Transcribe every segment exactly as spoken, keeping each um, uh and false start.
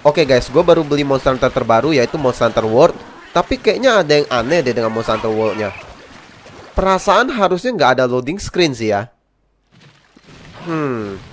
Oke guys, gue baru beli Monster Hunter terbaru, yaitu Monster Hunter World. Tapi kayaknya ada yang aneh deh dengan Monster Hunter World-nya. Perasaan harusnya nggak ada loading screen sih ya. Hmm.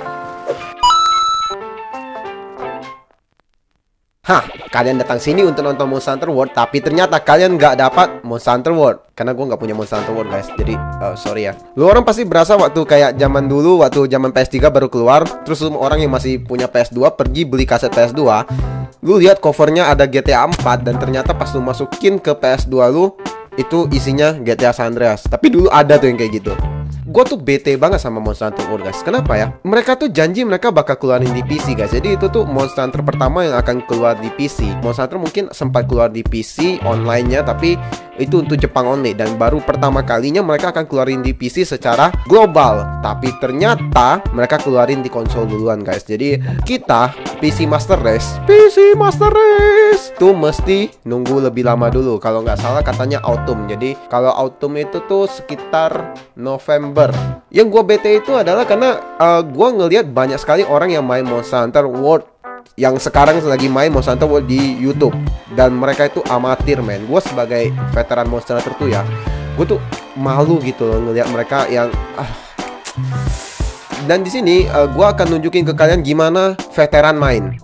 Hah, kalian datang sini untuk nonton Monster Hunter World, tapi ternyata kalian nggak dapat Monster Hunter World. Karena gue nggak punya Monster Hunter World guys, jadi uh, sorry ya. Lu orang pasti berasa waktu kayak zaman dulu, waktu zaman P S tiga baru keluar, terus lu orang yang masih punya P S dua pergi beli kaset P S dua. Lu lihat covernya ada G T A empat, dan ternyata pas lu masukin ke P S dua lu, itu isinya G T A San Andreas. Tapi dulu ada tuh yang kayak gitu. Gue tuh bete banget sama Monster Hunter World guys. Kenapa ya? Mereka tuh janji mereka bakal keluarin di P C guys. Jadi itu tuh Monster Hunter pertama yang akan keluar di P C. Monster Hunter mungkin sempat keluar di P C online-nya, tapi itu untuk Jepang only. Dan baru pertama kalinya mereka akan keluarin di P C secara global. Tapi ternyata mereka keluarin di konsol duluan guys. Jadi kita P C Master Race P C Master Race tuh mesti nunggu lebih lama dulu. Kalau nggak salah katanya autumn. Jadi kalau autumn itu tuh sekitar November. Yang gue bete itu adalah karena uh, gue ngelihat banyak sekali orang yang main Monster Hunter World, yang sekarang lagi main Monster Hunter World di YouTube, dan mereka itu amatir men. Gue sebagai veteran Monster Hunter tuh ya, gue tuh malu gitu loh ngelihat mereka yang ah. Dan di sini uh, gue akan nunjukin ke kalian gimana veteran main.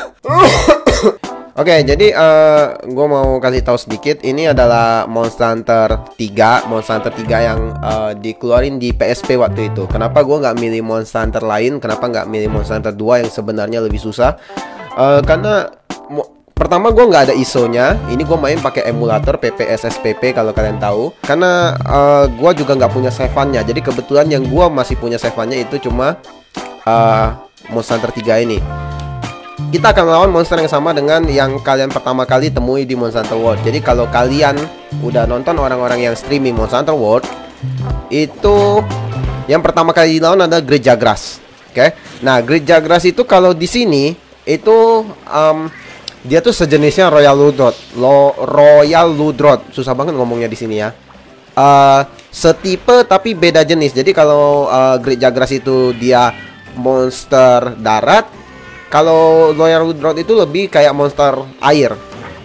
Oke, okay, jadi uh, gue mau kasih tahu sedikit. Ini adalah Monster Hunter tiga, Monster Hunter tiga yang uh, dikeluarin di P S P waktu itu. Kenapa gue nggak milih Monster Hunter lain? Kenapa nggak milih Monster Hunter dua yang sebenarnya lebih susah? Uh, karena pertama gue nggak ada I S O-nya. Ini gue main pakai emulator P P S S P P kalau kalian tahu. Karena uh, gue juga nggak punya save-nya. Jadi kebetulan yang gue masih punya save-nya itu cuma uh, Monster Hunter tiga ini. Kita akan lawan monster yang sama dengan yang kalian pertama kali temui di Monster Hunter World. Jadi kalau kalian udah nonton orang-orang yang streaming Monster Hunter World, itu yang pertama kali lawan ada Great Jagras. Oke, okay? Nah Great Jagras itu kalau di sini itu um, dia tuh sejenisnya Royal Ludroth. Lo Royal Ludroth, susah banget ngomongnya di sini ya. Uh, setipe tapi beda jenis. Jadi kalau uh, Great Jagras itu dia monster darat. Kalau Royal Ludroth itu lebih kayak monster air.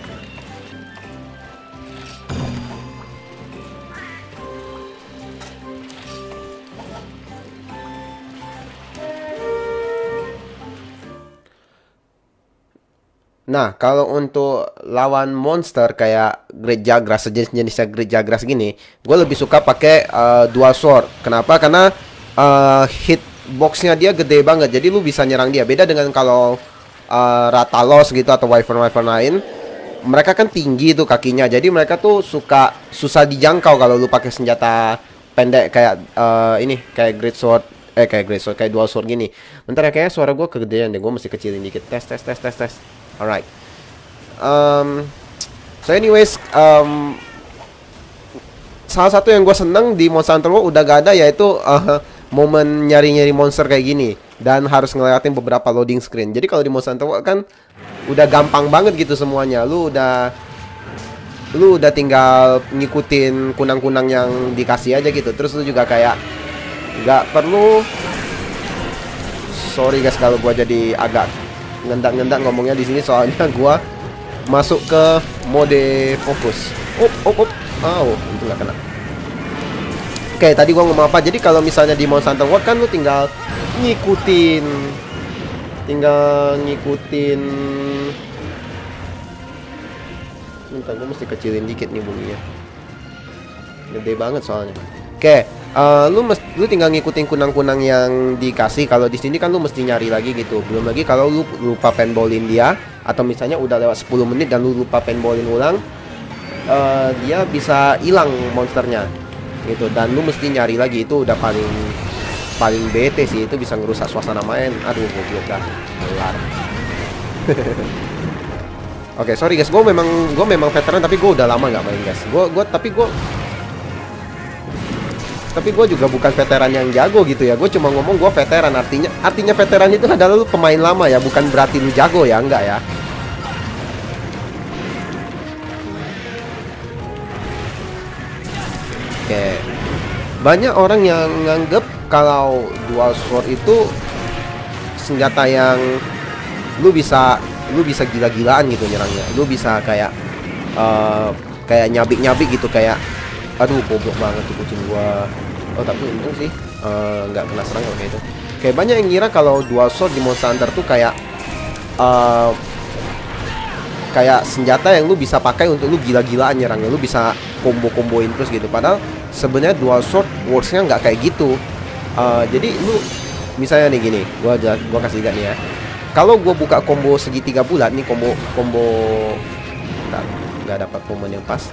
Nah, kalau untuk lawan monster kayak Great Jagras, sejenis-jenisnya Great Jagras gini, gue lebih suka pakai uh, dual sword. Kenapa? Karena uh, hit boxnya dia gede banget, jadi lu bisa nyerang dia. Beda dengan kalau uh, Rathalos gitu atau Wyvern-Wyvern lain, mereka kan tinggi tuh kakinya, jadi mereka tuh suka susah dijangkau kalau lu pakai senjata pendek kayak uh, ini, kayak Great Sword, eh kayak Great Sword, kayak Dual Sword gini. Bentar ya, kayaknya suara gue kegedean deh, gue mesti kecilin dikit. Tes, tes, tes, tes, tes. Alright. Um, so anyways, um, salah satu yang gue seneng di Monster Hunter World udah gak ada, yaitu uh, momen nyari-nyari monster kayak gini dan harus ngelewatin beberapa loading screen. Jadi kalau di Monster Hunter World kan udah gampang banget gitu semuanya. Lu udah lu udah tinggal ngikutin kunang-kunang yang dikasih aja gitu. Terus lu juga kayak nggak perlu, sorry guys kalau gua jadi agak ngendak-ngendak ngomongnya di sini, soalnya gua masuk ke mode fokus. Up up up. Oh, itu nggak kena. Oke, tadi gua ngomong apa? Jadi kalau misalnya di Monster Hunter World kan lu tinggal ngikutin tinggal ngikutin bentar, gua mesti kecilin dikit nih bunyinya. Gede banget soalnya. Oke, uh, lu mesti lu tinggal ngikutin kunang-kunang yang dikasih. Kalau di sini kan lu mesti nyari lagi gitu. Belum lagi kalau lu lupa penballin dia, atau misalnya udah lewat sepuluh menit dan lu lupa penballin ulang, uh, dia bisa hilang monsternya gitu, dan lu mesti nyari lagi. Itu udah paling paling bete sih, itu bisa ngerusak suasana main. Aduh, goblok dah. Kelar. Oke, okay, sorry guys, gue memang gue memang veteran, tapi gue udah lama nggak main guys. Gue gue tapi gue tapi gue juga bukan veteran yang jago gitu ya. Gue cuma ngomong gue veteran, artinya artinya veteran itu adalah lu pemain lama ya, bukan berarti lu jago ya, enggak ya. Oke, banyak orang yang nganggep kalau dual sword itu senjata yang lu bisa lu bisa gila-gilaan gitu nyerangnya. Lu bisa kayak uh, kayak nyabik-nyabik gitu, kayak aduh goblok banget tuh kucing gua. Oh tapi untung sih uh, nggak kena serang kalau kayak itu. Kayak banyak yang ngira kalau dual sword di Monster Hunter tuh kayak uh, kayak senjata yang lu bisa pakai untuk lu gila-gilaan nyerangnya, lu bisa combo-comboin terus gitu. Padahal sebenarnya dual sword works-nya nggak kayak gitu. Uh, jadi lu misalnya nih gini, gua aja gua kasih lihat nih ya. Kalau gua buka combo segitiga bulat nih, combo combo nggak nggak dapat momen yang pas.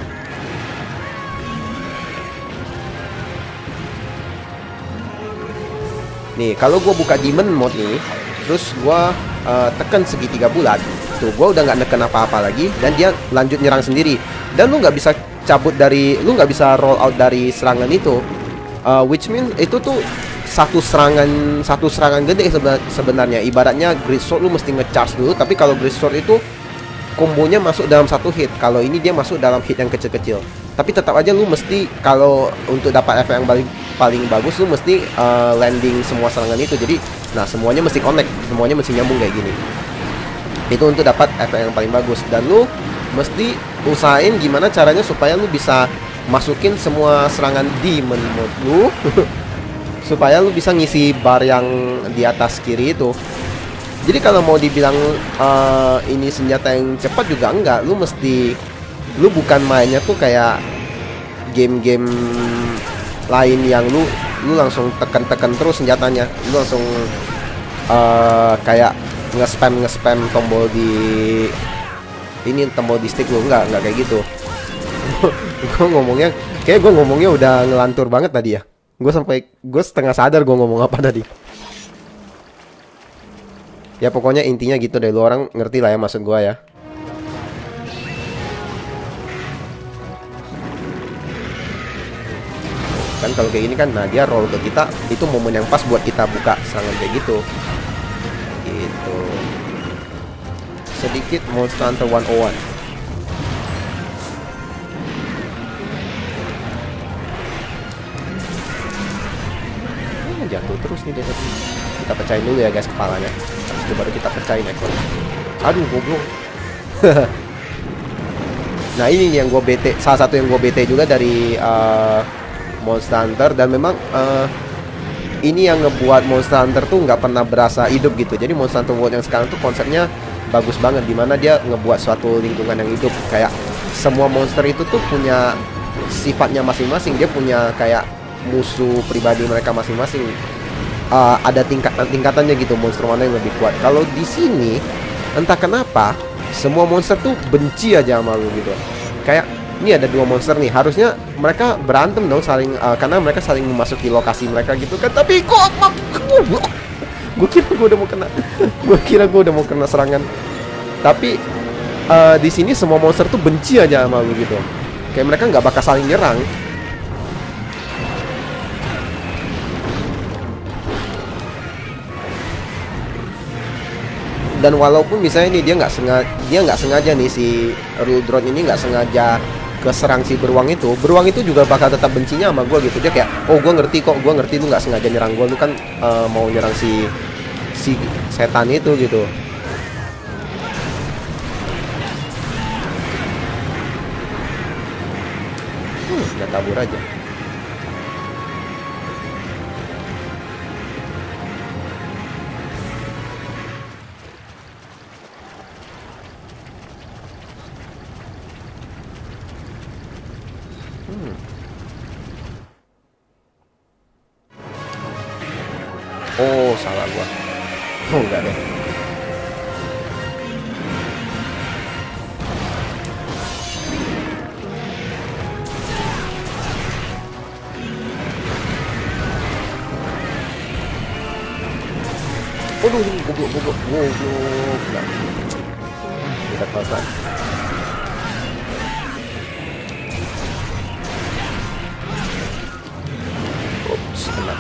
Nih, kalau gua buka demon mode nih, terus gua uh, tekan segitiga bulat, tuh gua udah nggak neken apa-apa lagi dan dia lanjut nyerang sendiri. Dan lu nggak bisa cabut dari, lu nggak bisa roll out dari serangan itu. Uh, which means itu tuh satu serangan satu serangan gede sebenarnya. Ibaratnya Great Sword lu mesti nge-charge dulu, tapi kalau Great Sword itu kombonya masuk dalam satu hit. Kalau ini dia masuk dalam hit yang kecil-kecil. Tapi tetap aja lu mesti, kalau untuk dapat efek yang paling paling bagus, lu mesti uh, landing semua serangan itu. Jadi nah semuanya mesti connect, semuanya mesti nyambung kayak gini. Itu untuk dapat efek yang paling bagus. Dan lu mesti usahain gimana caranya supaya lu bisa masukin semua serangan demon mode lu supaya lu bisa ngisi bar yang di atas kiri itu. Jadi kalau mau dibilang uh, ini senjata yang cepat juga enggak. Lu mesti, lu bukan mainnya tuh kayak game-game lain yang lu lu langsung tekan-tekan terus senjatanya. Lu langsung uh, kayak nge-spam nge-spam tombol di ini, tombol di stick lu. Enggak, enggak kayak gitu. Gue ngomongnya kayak gue ngomongnya udah ngelantur banget tadi ya. Gue sampai gue setengah sadar gue ngomong apa tadi. Ya pokoknya intinya gitu deh, lu orang ngerti lah ya maksud gue ya. Kan kalau kayak gini kan, nah dia roll ke kita, itu momen yang pas buat kita buka serangan kayak gitu. Gitu. Sedikit Monster Hunter seratus satu. Jatuh terus nih dia tadi. Kita pecahin dulu ya guys kepalanya. Habis itu baru kita pecahin ekor. Aduh goblok. Nah ini yang gue bete, salah satu yang gue bete juga dari uh, Monster Hunter. Dan memang uh, ini yang ngebuat Monster Hunter tuh nggak pernah berasa hidup gitu. Jadi Monster Hunter World yang sekarang tuh konsepnya bagus banget, dimana dia ngebuat suatu lingkungan yang hidup. Kayak semua monster itu tuh punya sifatnya masing-masing. Dia punya kayak musuh pribadi mereka masing-masing. Uh, ada tingkatan-tingkatannya gitu, monster mana yang lebih kuat. Kalau di sini entah kenapa semua monster tuh benci aja sama lu gitu. Kayak ini ada dua monster nih, harusnya mereka berantem dong saling, uh, karena mereka saling memasuki lokasi mereka gitu kan. Tapi kok gue kira gue udah mau kena gue kira gue udah mau kena serangan. Tapi uh, di sini semua monster tuh benci aja sama lu gitu. Kayak mereka nggak bakal saling nyerang. Dan walaupun misalnya nih dia nggak sengaja dia nggak sengaja nih si Ruldron ini nggak sengaja keserang si beruang itu, beruang itu juga bakal tetap bencinya sama gue gitu. Dia kayak, oh gue ngerti kok, gue ngerti lu nggak sengaja nyerang gue, lu kan uh, mau nyerang si si setan itu gitu. Hmm, udah tabur aja. Hmm. Oh, salah gua. Oh, enggak deh. Waduh, goblok, goblok, goblok. Enggak. Kita pelan-pelan. Ups, kena.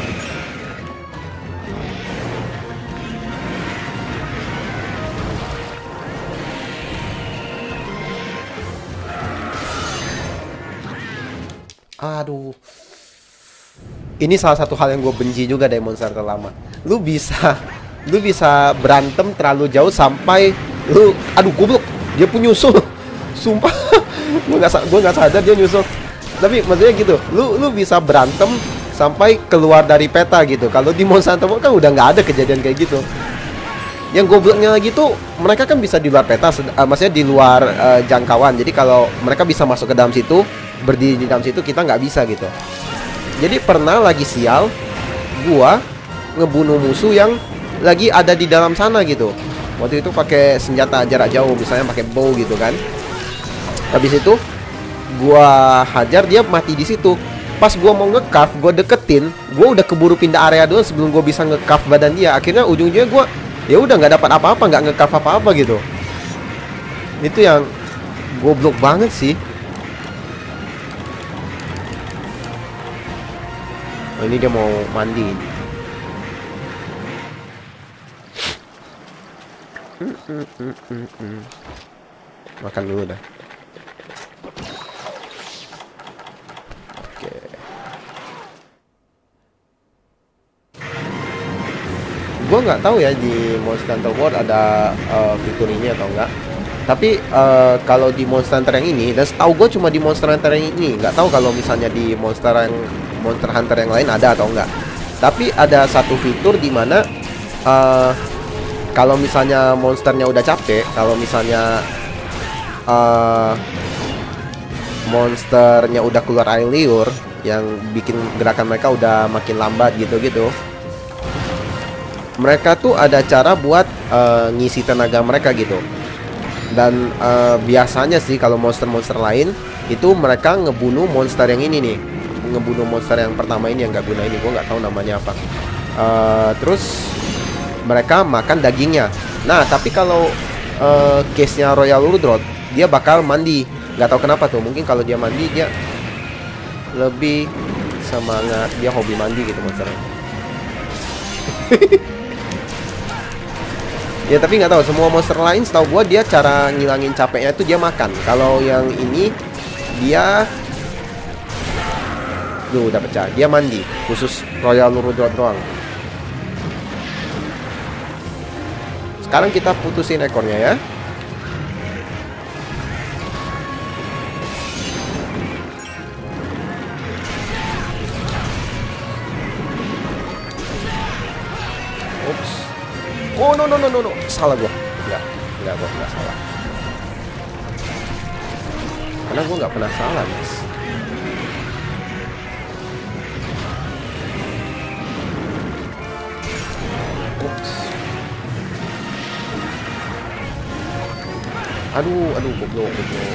Aduh. Ini salah satu hal yang gue benci juga dari Monster Hunter lama. Lu bisa lu bisa berantem terlalu jauh sampai lu, aduh goblok, dia pun nyusul. Sumpah, gue nggak gue nggak sadar dia nyusul. Tapi maksudnya gitu, lu lu bisa berantem sampai keluar dari peta gitu. Kalau di Monster Hunter World kan udah nggak ada kejadian kayak gitu. Yang gobloknya lagi tuh, mereka kan bisa di luar peta, uh, maksudnya di luar uh, jangkauan. Jadi kalau mereka bisa masuk ke dalam situ, berdiri di dalam situ, kita nggak bisa gitu. Jadi pernah lagi sial, gua ngebunuh musuh yang lagi ada di dalam sana gitu. Waktu itu pakai senjata jarak jauh, misalnya pakai bow gitu kan. Habis itu gua hajar, dia mati di situ. Pas gua mau nge-carve, gua deketin, gua udah keburu pindah area dulu sebelum gua bisa nge-carve badan dia. Akhirnya ujung-ujungnya gua ya udah nggak dapat apa-apa, nggak nge-carve apa-apa gitu. Itu yang goblok banget sih. Oh, ini dia mau mandi. Mm, mm, mm, mm, mm. Makan dulu dah. Oke. Gue nggak tahu ya di Monster Hunter World ada uh, fitur ini atau enggak. Tapi uh, kalau di Monster Hunter yang ini, dan setahu gue cuma di Monster Hunter yang ini, nggak tahu kalau misalnya di Monster yang Monster Hunter yang lain ada atau enggak. Tapi ada satu fitur di mana uh, kalau misalnya monsternya udah capek, kalau misalnya uh, monsternya udah keluar air liur yang bikin gerakan mereka udah makin lambat gitu-gitu, mereka tuh ada cara buat uh, ngisi tenaga mereka gitu. Dan uh, biasanya sih kalau monster-monster lain itu mereka ngebunuh monster yang ini nih, ngebunuh monster yang pertama ini yang gak guna ini, gue nggak tahu namanya apa. Uh, terus mereka makan dagingnya. Nah tapi kalau uh, case-nya Royal Ludroth, dia bakal mandi. Nggak tahu kenapa tuh, mungkin kalau dia mandi dia lebih semangat, dia hobi mandi gitu monsternya. Ya tapi nggak tahu, semua monster lain setahu gua dia cara ngilangin capeknya itu dia makan. Kalau yang ini dia Duh udah pecah, dia mandi. Khusus Royal Ludroth doang. Sekarang kita putusin ekornya ya. Ups. Oh no no no no no, salah gua. Enggak, enggak gua enggak salah. Karena gua nggak pernah salah, guys. Ups. Aduh, aduh, goblok, goblok.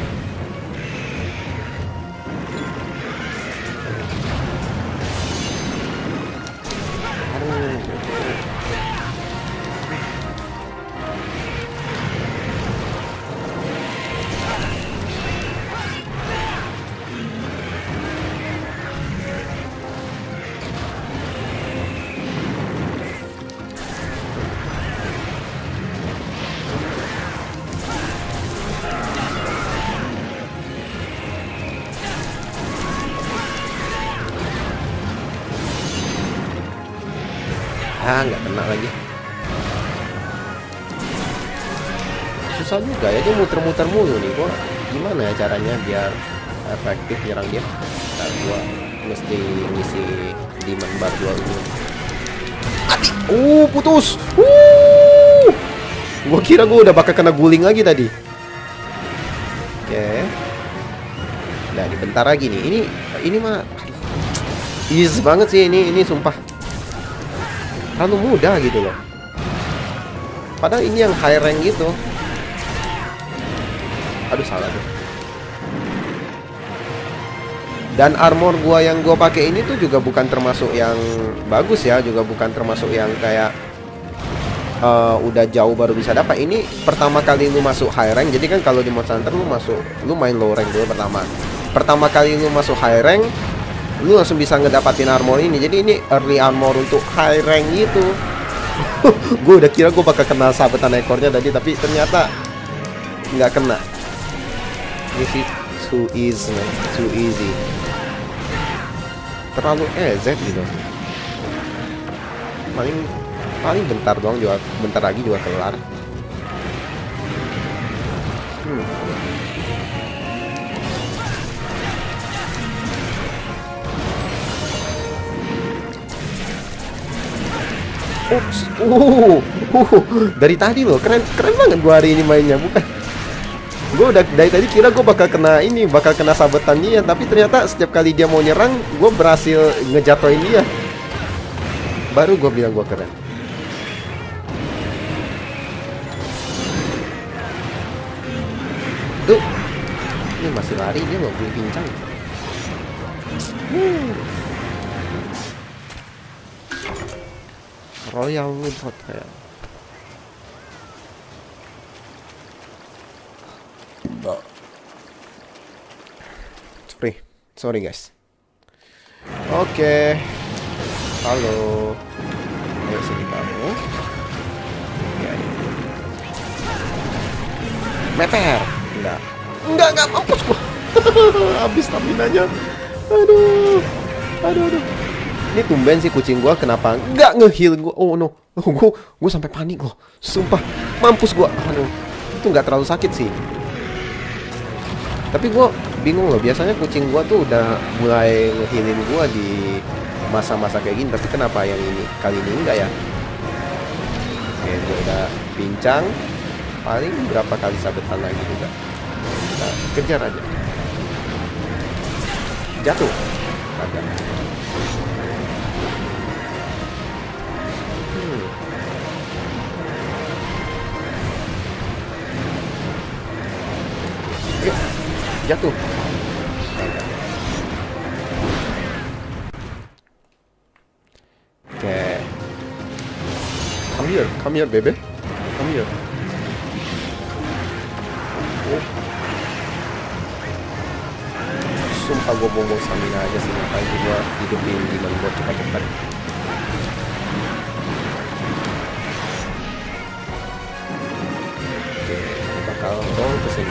Ah, nggak kena lagi. Susah juga ya, dia muter-muter mulu nih. Gua gimana ya caranya biar efektif nyerang dia? Nah, gua mesti ngisi demon bar dua dulu. Adi, uh putus. Uh, gua kira gua udah bakal kena guling lagi tadi. Oke. Nah, ini bentar lagi nih. Ini ini mah easy banget sih ini, ini sumpah. Terlalu mudah gitu loh. Padahal ini yang high rank gitu. Aduh salah tuh. Dan armor gua yang gua pakai ini tuh juga bukan termasuk yang bagus ya, juga bukan termasuk yang kayak uh, udah jauh baru bisa dapat. Ini pertama kali lu masuk high rank. Jadi kan kalau di Monster Hunter lu masuk, lu main low rank dulu pertama. Pertama kali lu masuk high rank, lu langsung bisa ngedapatin armor ini. Jadi ini early armor untuk high rank gitu. Gue udah kira gue bakal kena sabetan ekornya tadi, tapi ternyata nggak kena. This is too easy, man. Too easy. Terlalu easy gitu. Paling Paling bentar doang juga, bentar lagi juga kelar. Hmm. Ups, uh, uh, dari tadi loh, keren, keren banget gua hari ini mainnya, bukan? Gue udah dari tadi kira gue bakal kena ini, bakal kena sabetannya ya, tapi ternyata setiap kali dia mau nyerang, gue berhasil ngejatoin dia. Baru gue bilang gue keren. Tuh, ini masih lari dia loh, belum pincang. Hmm. Royal Wood Hotel. Sorry, sorry guys. Oke, halo. Ayo sini kamu. Ya, ya. Meper. Enggak, enggak, enggak mampus gua. Habis stamina-nya. Aduh, aduh, aduh. Ini tumben sih kucing gua kenapa nggak nge-heal gua. Oh no, oh, gua, gua sampai panik loh. Sumpah, mampus gua. Aduh, itu nggak terlalu sakit sih. Tapi gua bingung loh. Biasanya kucing gua tuh udah mulai nge-healin gua di masa-masa kayak gini. Tapi kenapa yang ini kali ini enggak ya? Oke, gua udah pincang. Paling berapa kali sabetan lagi juga. Kita kejar aja. Jatuh. Agak. Jatuh. Oke. Come here, come here, baby. Come here. Oh. Sumpah gue bohong stamina aja sih, ngapain gue hidupin gimana buat cepat-cepat. Oke, bakal roll ke sini.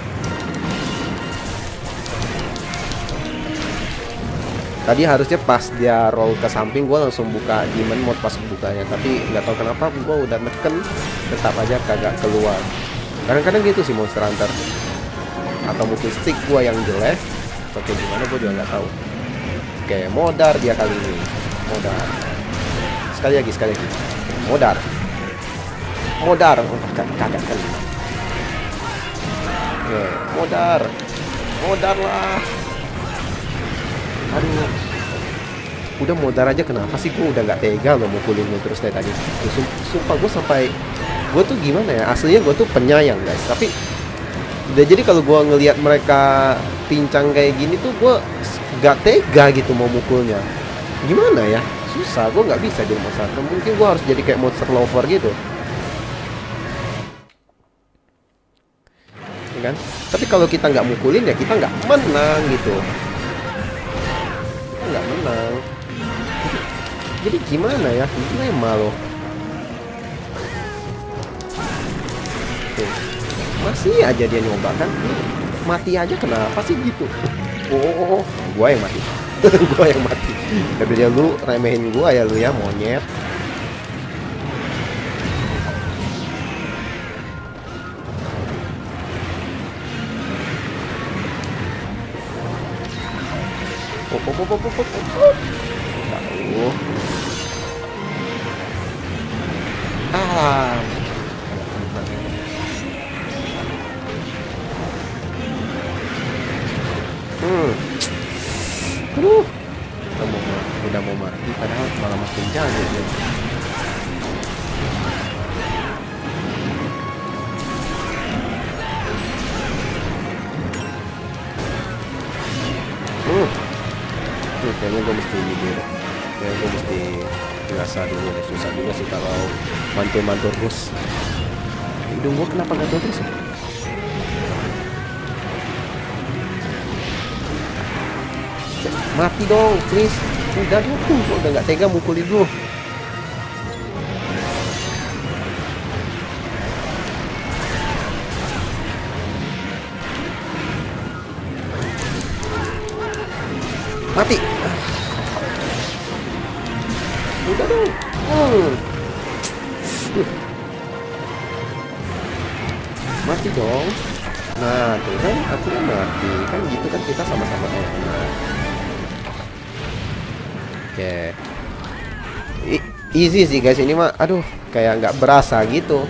Tadi harusnya pas dia roll ke samping gue langsung buka demon mode pas bukanya, tapi nggak tahu kenapa gue udah neken tetap aja kagak keluar. Kadang-kadang gitu sih Monster Hunter, atau mungkin stick gue yang jelek atau kayak gimana gue juga nggak tahu. Oke, modar dia kali ini, modar. Sekali lagi, sekali lagi, modar, modar, oh, kagak kan? Oke, modar, modar lah. Aduh, udah modar aja kenapa sih? Gue udah nggak tega loh mukulin lu terus dari tadi. Sumpah gue sampai, gue tuh gimana ya? Aslinya gue tuh penyayang guys, tapi udah jadi kalau gue ngelihat mereka pincang kayak gini tuh gue nggak tega gitu mau mukulnya. Gimana ya? Susah, gue nggak bisa jadi monster. Mungkin gue harus jadi kayak monster lover gitu, ya kan? Tapi kalau kita nggak mukulin ya kita nggak menang gitu. Nggak menang. Jadi gimana ya? Dilema loh. Tuh. Masih aja dia nyoba kan? Mati aja kenapa sih gitu? Oh, oh, oh. Gua yang mati. Gua yang mati. Tapi dia lu remehin gua ya lu ya monyet. Oh, oh, oh, oh, oh, oh, oh. Tahu. Ah. Hmm. Aduh. Udah mau, udah mau mati padahal malah makin jago dia. Hmm. Tuh, kayaknya gue mesti ini dulu. Kayaknya gue mesti biasa dulu deh. Susah juga sih kalau mantul-mantul terus. Hidung gue kenapa gatel terus ya? Mati dong, please. Udah dong, gue udah gak tega mukulin lu. Mati. Udah dong. Hmm. Mati dong. Nah, tuh kan aku kan mati. Kan gitu kan kita sama-sama enak. Oke. I easy sih guys ini mah. Aduh, kayak nggak berasa gitu.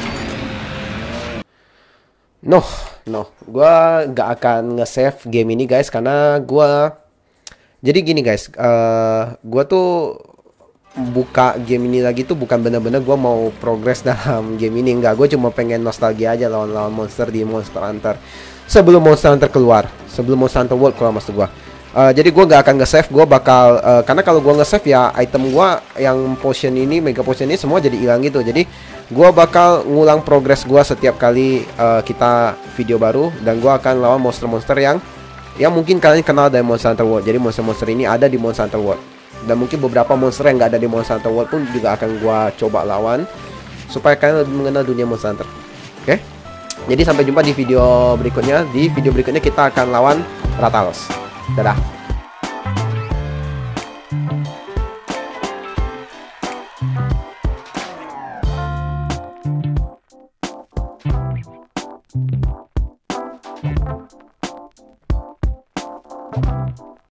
No, no. Gua nggak akan nge-save game ini guys karena gua jadi gini guys, uh, gua tuh buka game ini lagi tuh bukan bener-bener gue mau progres dalam game ini, enggak. Gue cuma pengen nostalgia aja lawan-lawan monster di Monster Hunter sebelum Monster Hunter keluar, sebelum Monster Hunter World keluar maksud gue. Uh, jadi gue gak akan nge-save, gue bakal uh, karena kalau gue nge-save ya item gue yang potion ini, mega potion ini semua jadi hilang gitu. Jadi gue bakal ngulang progres gue setiap kali uh, kita video baru, dan gue akan lawan monster-monster yang yang mungkin kalian kenal dari Monster Hunter World. Jadi monster-monster ini ada di Monster Hunter World. Dan mungkin beberapa monster yang nggak ada di Monster Hunter World pun juga akan gua coba lawan supaya kalian lebih mengenal dunia Monster Hunter. Oke? Jadi sampai jumpa di video berikutnya. Di video berikutnya kita akan lawan Rathalos. Dadah.